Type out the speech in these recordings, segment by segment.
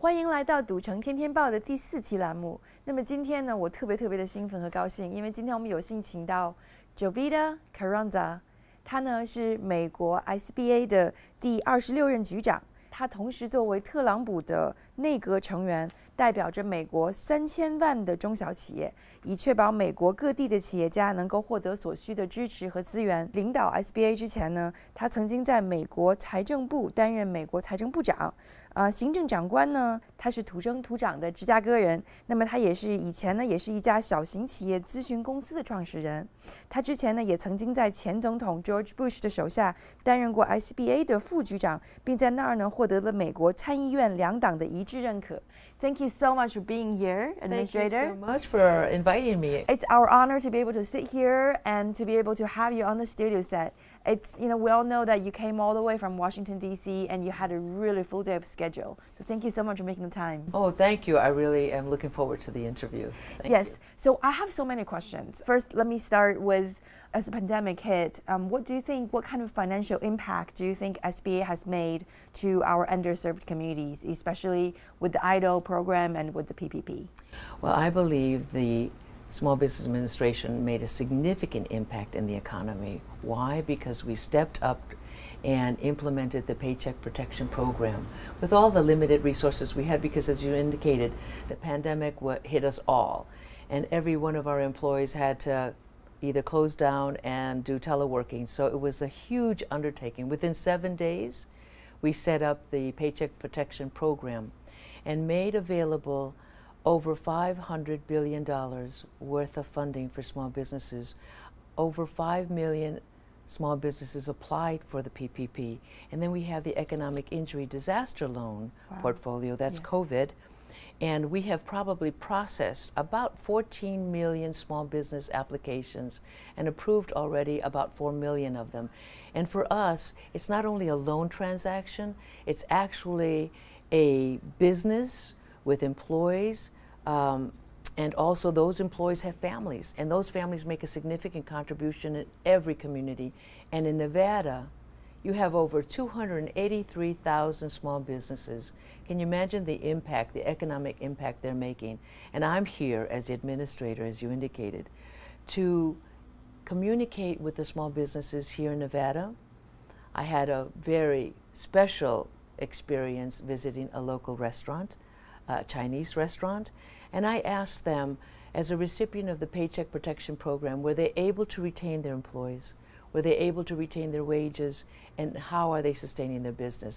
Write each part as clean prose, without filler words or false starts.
欢迎来到赌城天天报的第4期栏目。那么今天呢，我特别的兴奋和高兴，因为今天我们有幸请到 Jovita Carranza， 他呢是美国 SBA 的第26任局长，他同时作为特朗普的内阁成员，代表着美国3000万的中小企业，以确保美国各地的企业家能够获得所需的支持和资源。领导 SBA 之前呢，他曾经在美国财政部担任美国财政部长。行政长官呢，他是土生土长的芝加哥人。那么他以前呢，也是一家小型企业咨询公司的创始人。他之前呢，也曾经在前总统 George Bush 的手下担任过 SBA 的副局长，并在那儿呢获得了美国参议院2党的一致认可。Thank you so much for being here, Administrator. Thank you so much for inviting me. It's our honor to be able to sit here and to be able to have you on the studio set. It's, we all know that you came all the way from Washington, D.C., and you had a really full day of schedule. So thank you so much for making the time. Oh, thank you. I really am looking forward to the interview. Yes. So I have so many questions. First, let me start with, as the pandemic hit, what kind of financial impact do you think SBA has made to our underserved communities, especially with the EIDL program and with the PPP? Well, I believe the Small Business Administration made a significant impact in the economy. Why? Because we stepped up and implemented the Paycheck Protection Program with all the limited resources we had, because as you indicated, the pandemic hit us all, and every one of our employees had to either close down and do teleworking. So it was a huge undertaking. Within 7 days, we set up the Paycheck Protection Program and made available over $500 billion worth of funding for small businesses. Over 5 million small businesses applied for the PPP. And then we have the Economic Injury Disaster Loan portfolio, that's COVID. And we have probably processed about 14 million small business applications and approved already about 4 million of them. And for us, it's not only a loan transaction, it's actually a business with employees, and also those employees have families, and those families make a significant contribution in every community. And in Nevada, you have over 283,000 small businesses. Can you imagine the impact, the economic impact they're making? And I'm here as the administrator, as you indicated, to communicate with the small businesses here in Nevada. I had a very special experience visiting a local restaurant, a Chinese restaurant, and I asked them, as a recipient of the Paycheck Protection Program, were they able to retain their employees? Were they able to retain their wages? And how are they sustaining their business?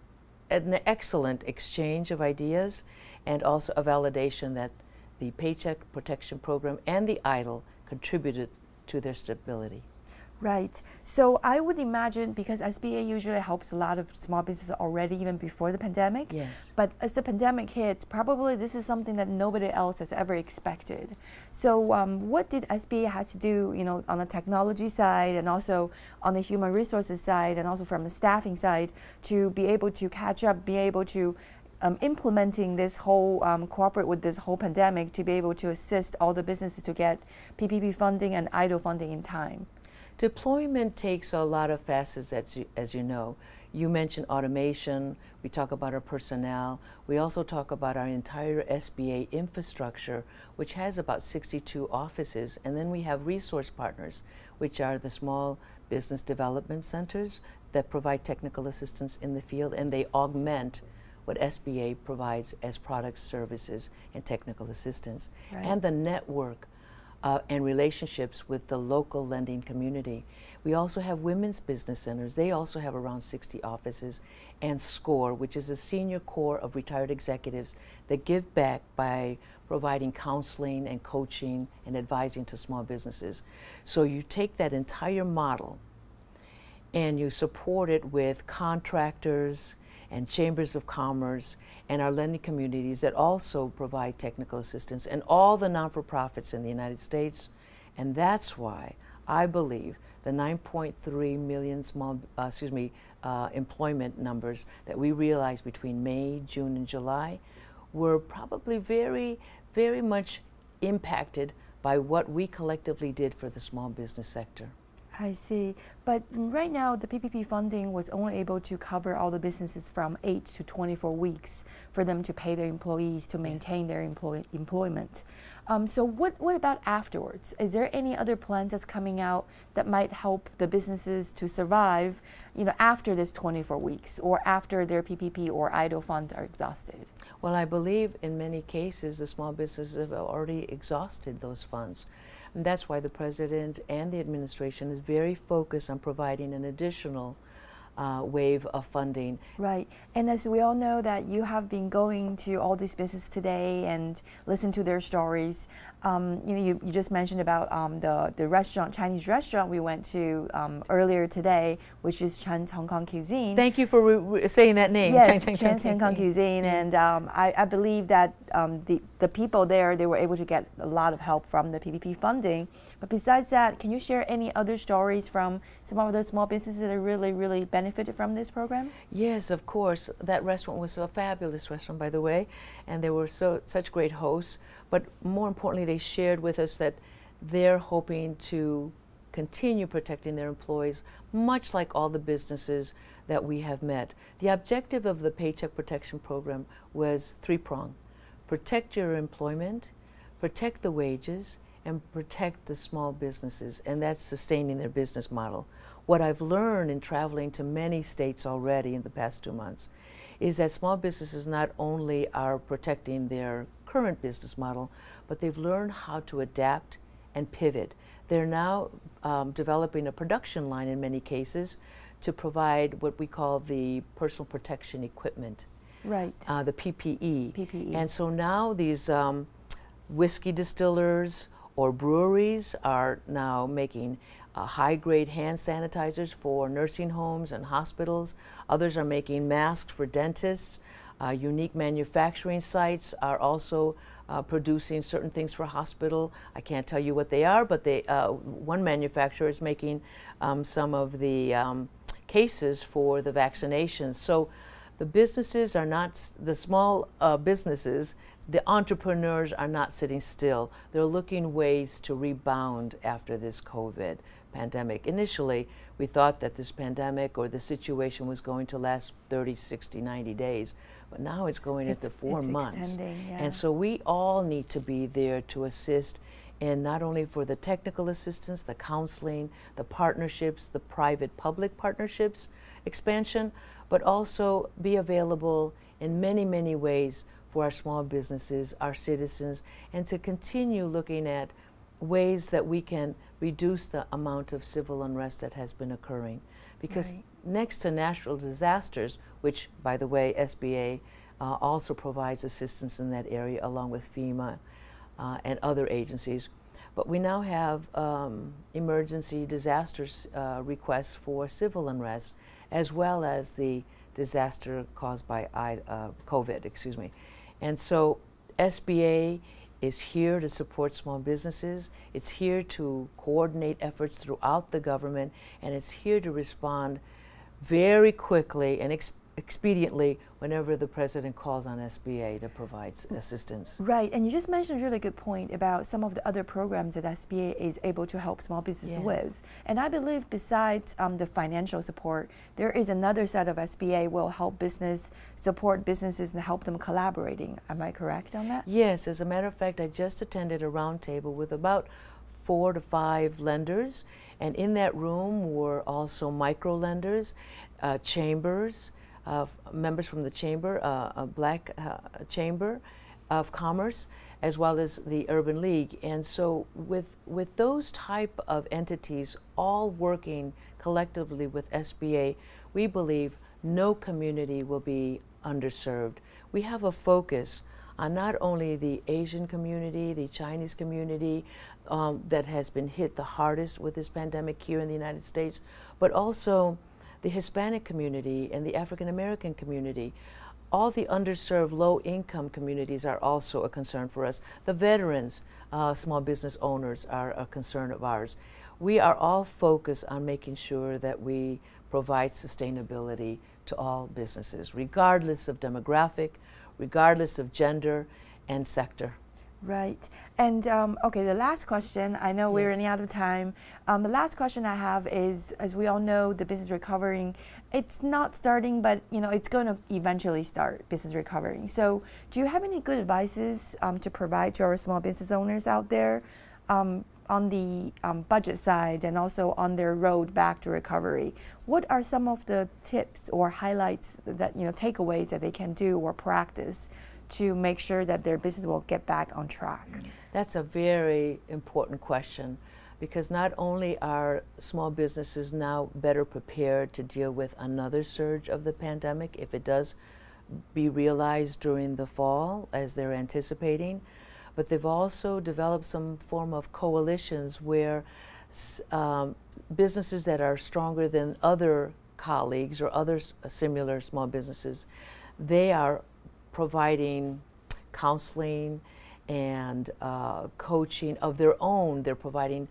An excellent exchange of ideas, and also a validation that the Paycheck Protection Program and the EIDL contributed to their stability. Right. So I would imagine, because SBA usually helps a lot of small businesses already, even before the pandemic. Yes. But as the pandemic hit, probably this is something that nobody else has ever expected. So what did SBA have to do, on the technology side, and also on the human resources side, and also from the staffing side, to be able to catch up, be able to implementing this whole, cooperate with this whole pandemic, to be able to assist all the businesses to get PPP funding and EIDL funding in time? Deployment takes a lot of facets, as you know. You mentioned automation. We talk about our personnel. We also talk about our entire SBA infrastructure, which has about 62 offices. And then we have resource partners, which are the small business development centers that provide technical assistance in the field, and they augment what SBA provides as products, services, and technical assistance. Right. And the network and relationships with the local lending community. We also have women's business centers. They also have around 60 offices, and SCORE, which is a senior core of retired executives that give back by providing counseling and coaching and advising to small businesses. So you take that entire model and you support it with contractors and chambers of commerce and our lending communities that also provide technical assistance, and all the non-for-profits in the United States. And that's why I believe the 9.3 million employment numbers that we realized between May, June, and July were probably very, very much impacted by what we collectively did for the small business sector. I see. But right now, the PPP funding was only able to cover all the businesses from 8 to 24 weeks for them to pay their employees to maintain their employment. So what about afterwards? Is there any other plans that's coming out that might help the businesses to survive, after this 24 weeks or after their PPP or idle funds are exhausted? Well, I believe in many cases the small businesses have already exhausted those funds. And that's why the President and the administration is very focused on providing an additional wave of funding. Right. And as we all know that you have been going to all these businesses today and listen to their stories. You just mentioned about the restaurant, Chinese restaurant we went to earlier today, which is Chan's Hong Kong Cuisine. Thank you for saying that name. Yes, Chan's Hong Kong Cuisine. And I believe that the people there, they were able to get a lot of help from the PPP funding. But besides that, can you share any other stories from some of those small businesses that really benefited from this program? Yes, of course. That restaurant was a fabulous restaurant, by the way, and they were such great hosts. But more importantly, they shared with us that they're hoping to continue protecting their employees, much like all the businesses that we have met. The objective of the Paycheck Protection Program was three-pronged: protect your employment, protect the wages, and protect the small businesses, and that's sustaining their business model. What I've learned in traveling to many states already in the past 2 months is that small businesses not only are protecting their current business model, but they've learned how to adapt and pivot. They're now developing a production line in many cases to provide what we call the personal protection equipment. Right. The PPE. PPE. And so now these whiskey distillers or breweries are now making high-grade hand sanitizers for nursing homes and hospitals. Others are making masks for dentists. Unique manufacturing sites are also producing certain things for hospital. I can't tell you what they are, but one manufacturer is making some of the cases for the vaccinations. So the businesses are not, the small businesses, the entrepreneurs are not sitting still. They're looking ways to rebound after this COVID pandemic. Initially, we thought that this pandemic or the situation was going to last 30, 60, 90 days, but now it's going into 4 months. Yeah. And so we all need to be there to assist in not only for the technical assistance, the counseling, the partnerships, the private-public partnerships expansion, but also be available in many ways for our small businesses, our citizens, and to continue looking at ways that we can reduce the amount of civil unrest that has been occurring. Because next to natural disasters, which, by the way, SBA also provides assistance in that area along with FEMA and other agencies, but we now have emergency disasters requests for civil unrest, as well as the disaster caused by COVID, excuse me. And so SBA is here to support small businesses. It's here to coordinate efforts throughout the government, and it's here to respond very quickly and expediently whenever the president calls on SBA to provide assistance. Right, and you just mentioned a really good point about some of the other programs that SBA is able to help small businesses with. And I believe besides the financial support, there is another set of SBA will help support businesses and help them collaborating. Am I correct on that? Yes, as a matter of fact, I just attended a roundtable with about 4 to 5 lenders, and in that room were also micro lenders, chambers, members from the chamber, a Black Chamber of Commerce, as well as the Urban League. And so with those type of entities all working collectively with SBA, we believe no community will be underserved. We have a focus on not only the Asian community, the Chinese community that has been hit the hardest with this pandemic here in the United States, but also the Hispanic community and the African American community. All the underserved low-income communities are also a concern for us. The veterans, small business owners are a concern of ours. We are all focused on making sure that we provide sustainability to all businesses, regardless of demographic, regardless of gender and sector. Right. And okay, the last question, I know we're Yes. running out of time. The last question I have is, as we all know, the business recovering, it's not starting, but it's going to eventually start business recovering. So do you have any good advices to provide to our small business owners out there on the budget side and also on their road back to recovery? What are some of the tips or highlights that, takeaways that they can do or practice to make sure that their business will get back on track? That's a very important question, because not only are small businesses now better prepared to deal with another surge of the pandemic, if it does be realized during the fall as they're anticipating, but they've also developed some form of coalitions where businesses that are stronger than other colleagues or other similar small businesses, they are providing counseling and coaching of their own. They're providing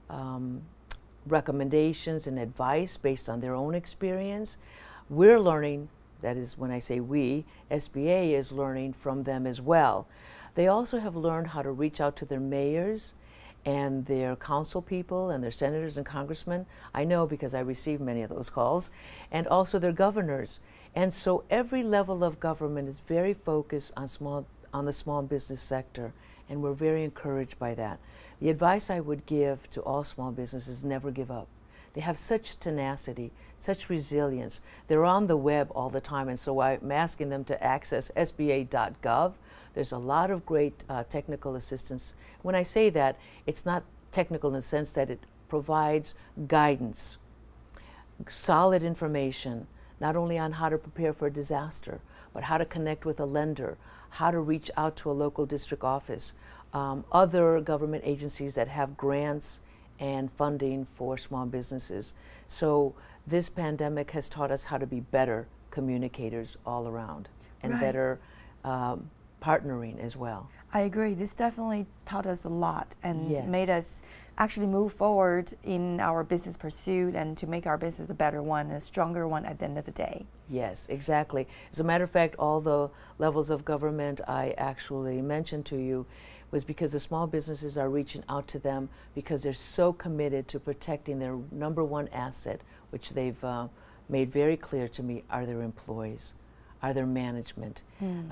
recommendations and advice based on their own experience. We're learning, that is when I say we, SBA is learning from them as well. They also have learned how to reach out to their mayors and their council people and their senators and congressmen. I know because I receive many of those calls, and also their governors. And so every level of government is very focused on the small business sector, and we're very encouraged by that. The advice I would give to all small businesses: never give up. They have such tenacity, such resilience. They're on the web all the time, and so I'm asking them to access sba.gov. There's a lot of great technical assistance. When I say that, it's not technical in the sense that it provides guidance, solid information, not only on how to prepare for a disaster, but how to connect with a lender, how to reach out to a local district office, other government agencies that have grants and funding for small businesses. So this pandemic has taught us how to be better communicators all around, and better partnering as well. I agree. This definitely taught us a lot and Yes. made us actually move forward in our business pursuit and to make our business a better one, a stronger one at the end of the day. Yes, exactly. As a matter of fact, all the levels of government I actually mentioned to you was because the small businesses are reaching out to them because they're so committed to protecting their number one asset, which they've made very clear to me, are their employees, are their management.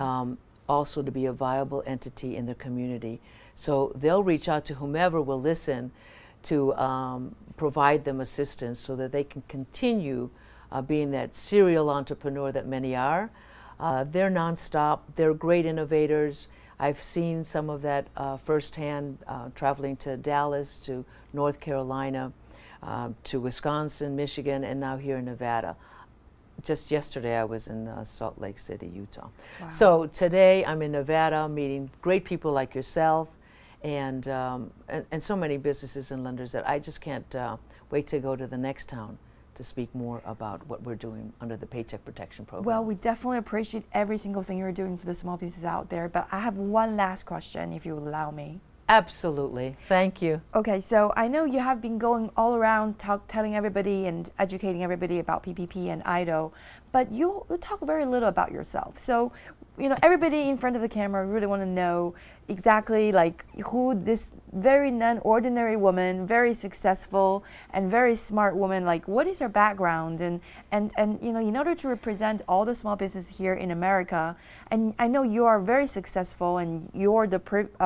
Also to be a viable entity in their community. So they'll reach out to whomever will listen to provide them assistance so that they can continue being that serial entrepreneur that many are. They're nonstop, they're great innovators. I've seen some of that firsthand, traveling to Dallas, to North Carolina, to Wisconsin, Michigan, and now here in Nevada. Just yesterday I was in Salt Lake City, Utah. Wow. So today I'm in Nevada meeting great people like yourself and so many businesses and lenders that I just can't wait to go to the next town to speak more about what we're doing under the Paycheck Protection Program. Well, we definitely appreciate every single thing you're doing for the small businesses out there, but I have one last question, if you will allow me. Absolutely. Thank you. Okay, so I know you have been going all around telling everybody and educating everybody about PPP and EIDL, but you talk very little about yourself. So, everybody in front of the camera really want to know exactly like who this very non-ordinary woman, very successful and very smart woman, like what is her background, and in order to represent all the small business here in America, and I know you are very successful and you're the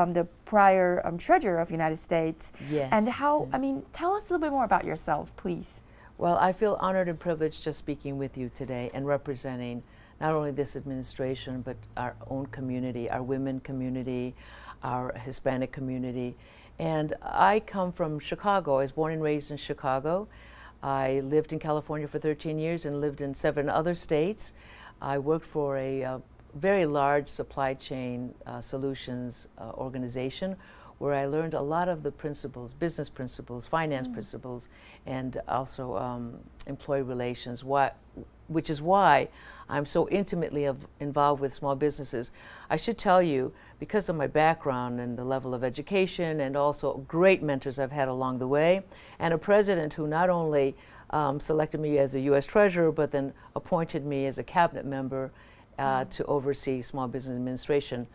prior treasurer of the United States. Yes. And how, tell us a little bit more about yourself, please. Well, I feel honored and privileged just speaking with you today and representing not only this administration, but our own community, our women community, our Hispanic community. And I come from Chicago. I was born and raised in Chicago. I lived in California for 13 years and lived in 7 other states. I worked for a very large supply chain solutions organization where I learned a lot of the principles, business principles, finance principles, and also employee relations, which is why I'm so intimately involved with small businesses. I should tell you, because of my background and the level of education and also great mentors I've had along the way, and a president who not only selected me as a U.S. Treasurer, but then appointed me as a cabinet member to oversee Small Business Administration.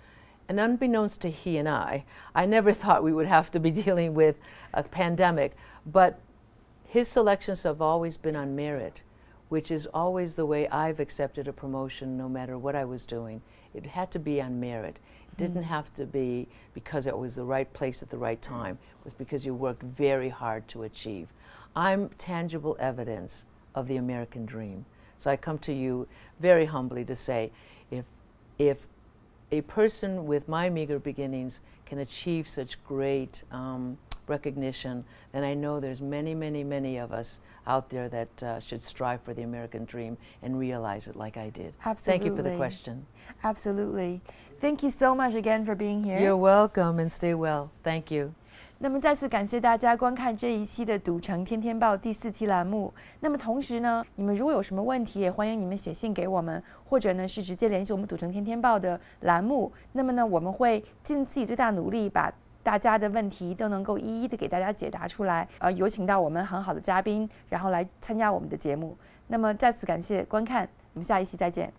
And unbeknownst to he and I never thought we would have to be dealing with a pandemic, but his selections have always been on merit, which is always the way I've accepted a promotion no matter what I was doing. It had to be on merit. It didn't have to be because it was the right place at the right time. It was because you worked very hard to achieve. I'm tangible evidence of the American dream. So I come to you very humbly to say, if a person with my meager beginnings can achieve such great recognition, then I know there's many, many, many of us out there that should strive for the American dream and realize it like I did. Absolutely. Thank you for the question. Absolutely. Thank you so much again for being here. You're welcome, and stay well. Thank you. 那么再次感谢大家观看这一期的《赌城天天报》第4期栏目。那么同时呢，你们如果有什么问题，也欢迎你们写信给我们，或者呢是直接联系我们《赌城天天报》的栏目。那么呢，我们会尽自己最大努力，把大家的问题都能够一一的给大家解答出来。有请到我们很好的嘉宾，然后来参加我们的节目。那么再次感谢观看，我们下一期再见。